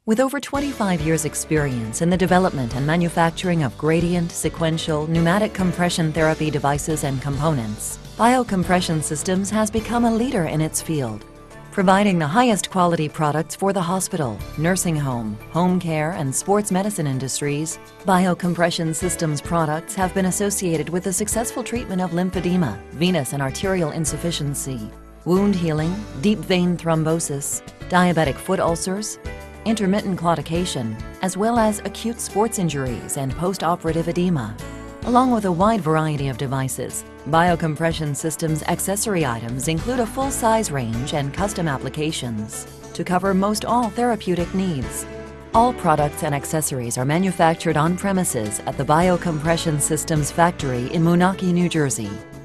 With over 25 years' experience in the development and manufacturing of gradient, sequential, pneumatic compression therapy devices and components, Biocompression Systems has become a leader in its field, providing the highest quality products for the hospital, nursing home, home care, and sports medicine industries. Biocompression Systems products have been associated with the successful treatment of lymphedema, venous and arterial insufficiency, wound healing, deep vein thrombosis, diabetic foot ulcers, intermittent claudication, as well as acute sports injuries and post-operative edema. Along with a wide variety of devices, Biocompression Systems accessory items include a full-size range and custom applications to cover most all therapeutic needs. All products and accessories are manufactured on premises at the Biocompression Systems factory in Moonachie, New Jersey.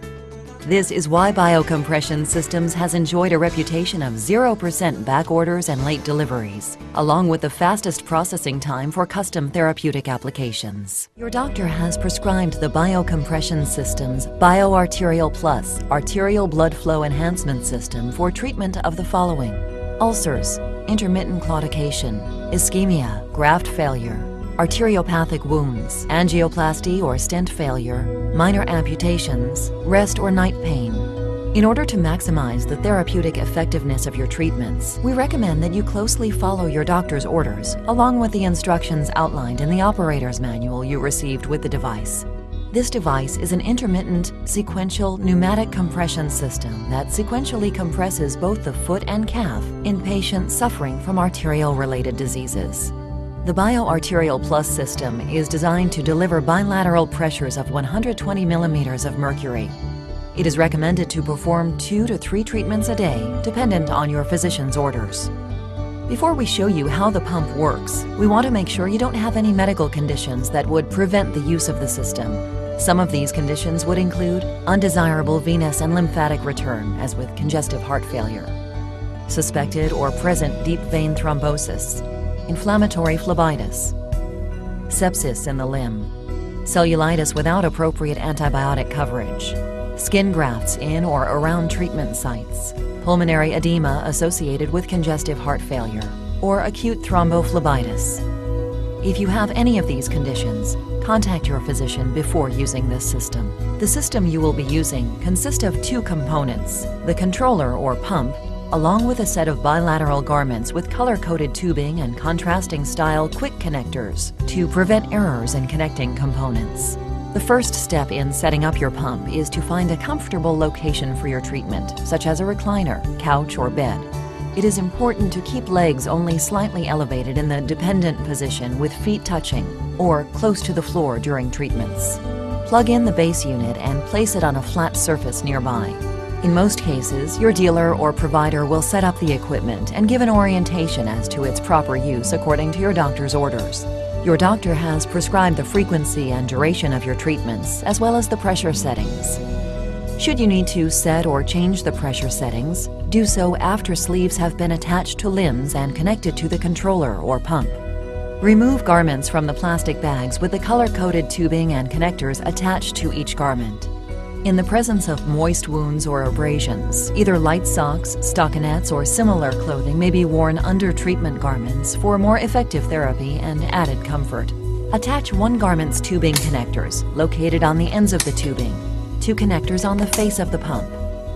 This is why Biocompression Systems has enjoyed a reputation of 0% back orders and late deliveries, along with the fastest processing time for custom therapeutic applications. Your doctor has prescribed the Biocompression Systems BioArterial Plus Arterial Blood Flow Enhancement System for treatment of the following: ulcers, intermittent claudication, ischemia, graft failure, arteriopathic wounds, angioplasty or stent failure, minor amputations, rest or night pain. In order to maximize the therapeutic effectiveness of your treatments, we recommend that you closely follow your doctor's orders, along with the instructions outlined in the operator's manual you received with the device. This device is an intermittent, sequential pneumatic compression system that sequentially compresses both the foot and calf in patients suffering from arterial-related diseases. The BioArterial Plus system is designed to deliver bilateral pressures of 120 millimeters of mercury. It is recommended to perform 2 to 3 treatments a day, dependent on your physician's orders. Before we show you how the pump works, we want to make sure you don't have any medical conditions that would prevent the use of the system. Some of these conditions would include undesirable venous and lymphatic return, as with congestive heart failure, suspected or present deep vein thrombosis, inflammatory phlebitis, sepsis in the limb, cellulitis without appropriate antibiotic coverage, skin grafts in or around treatment sites, pulmonary edema associated with congestive heart failure, or acute thrombophlebitis. If you have any of these conditions, contact your physician before using this system. The system you will be using consists of 2 components: the controller or pump, along with a set of bilateral garments with color-coded tubing and contrasting style quick connectors to prevent errors in connecting components. The first step in setting up your pump is to find a comfortable location for your treatment, such as a recliner, couch, or bed. It is important to keep legs only slightly elevated in the dependent position with feet touching or close to the floor during treatments. Plug in the base unit and place it on a flat surface nearby. In most cases, your dealer or provider will set up the equipment and give an orientation as to its proper use according to your doctor's orders. Your doctor has prescribed the frequency and duration of your treatments, as well as the pressure settings. Should you need to set or change the pressure settings, do so after sleeves have been attached to limbs and connected to the controller or pump. Remove garments from the plastic bags with the color-coded tubing and connectors attached to each garment. In the presence of moist wounds or abrasions, either light socks, stockinettes, or similar clothing may be worn under treatment garments for more effective therapy and added comfort. Attach one garment's tubing connectors, located on the ends of the tubing, to connectors on the face of the pump.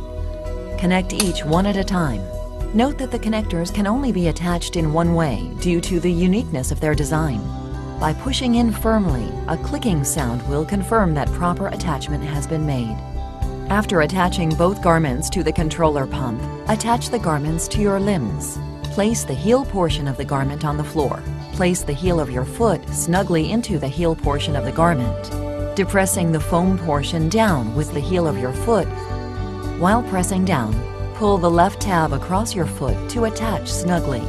Connect each one at a time. Note that the connectors can only be attached in one way due to the uniqueness of their design. By pushing in firmly, a clicking sound will confirm that proper attachment has been made. After attaching both garments to the controller pump, attach the garments to your limbs. Place the heel portion of the garment on the floor. Place the heel of your foot snugly into the heel portion of the garment, depressing the foam portion down with the heel of your foot. While pressing down, pull the left tab across your foot to attach snugly.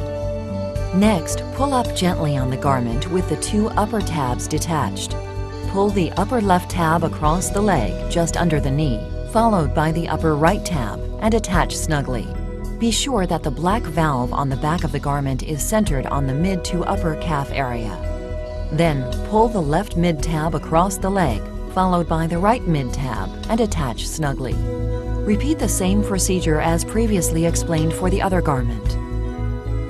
Next, pull up gently on the garment with the 2 upper tabs detached. Pull the upper left tab across the leg just under the knee, followed by the upper right tab, and attach snugly. Be sure that the black valve on the back of the garment is centered on the mid to upper calf area. Then, pull the left mid tab across the leg, followed by the right mid tab, and attach snugly. Repeat the same procedure as previously explained for the other garment.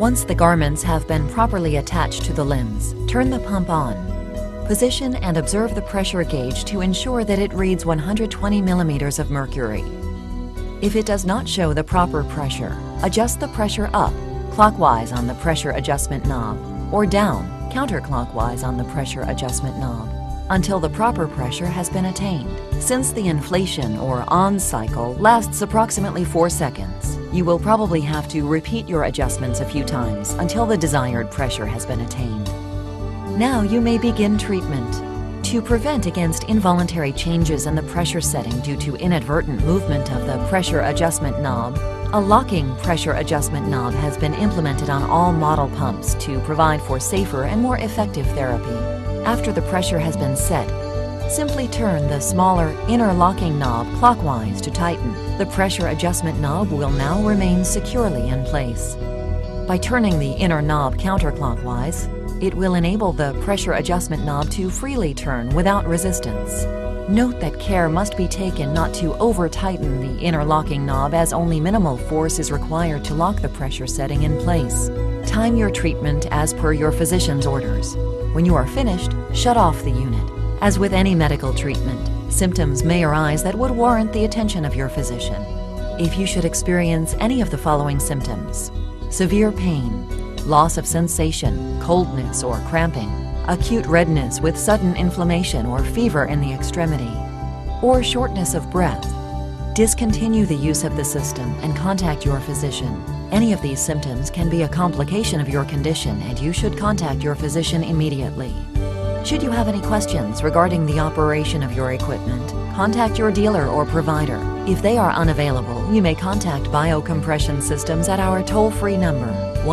Once the garments have been properly attached to the limbs, turn the pump on. Position and observe the pressure gauge to ensure that it reads 120 millimeters of mercury. If it does not show the proper pressure, adjust the pressure up, clockwise on the pressure adjustment knob, or down, counterclockwise on the pressure adjustment knob, until the proper pressure has been attained. Since the inflation or on cycle lasts approximately 4 seconds, you will probably have to repeat your adjustments a few times until the desired pressure has been attained. Now you may begin treatment. To prevent against involuntary changes in the pressure setting due to inadvertent movement of the pressure adjustment knob, a locking pressure adjustment knob has been implemented on all model pumps to provide for safer and more effective therapy. After the pressure has been set, simply turn the smaller inner locking knob clockwise to tighten. The pressure adjustment knob will now remain securely in place. By turning the inner knob counterclockwise, it will enable the pressure adjustment knob to freely turn without resistance. Note that care must be taken not to over-tighten the inner locking knob, as only minimal force is required to lock the pressure setting in place. Time your treatment as per your physician's orders. When you are finished, shut off the unit. As with any medical treatment, symptoms may arise that would warrant the attention of your physician. If you should experience any of the following symptoms: severe pain, loss of sensation, coldness or cramping, acute redness with sudden inflammation or fever in the extremity, or shortness of breath, discontinue the use of the system and contact your physician. Any of these symptoms can be a complication of your condition, and you should contact your physician immediately. Should you have any questions regarding the operation of your equipment, contact your dealer or provider. If they are unavailable, you may contact Biocompression Systems at our toll-free number,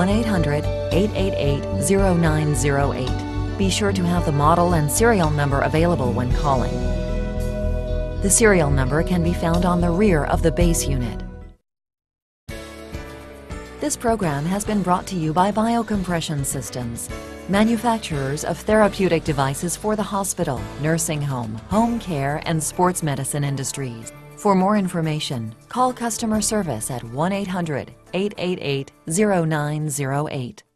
1-800-888-0908. Be sure to have the model and serial number available when calling. The serial number can be found on the rear of the base unit. This program has been brought to you by Biocompression Systems, manufacturers of therapeutic devices for the hospital, nursing home, home care, and sports medicine industries. For more information, call customer service at 1-800-888-0908.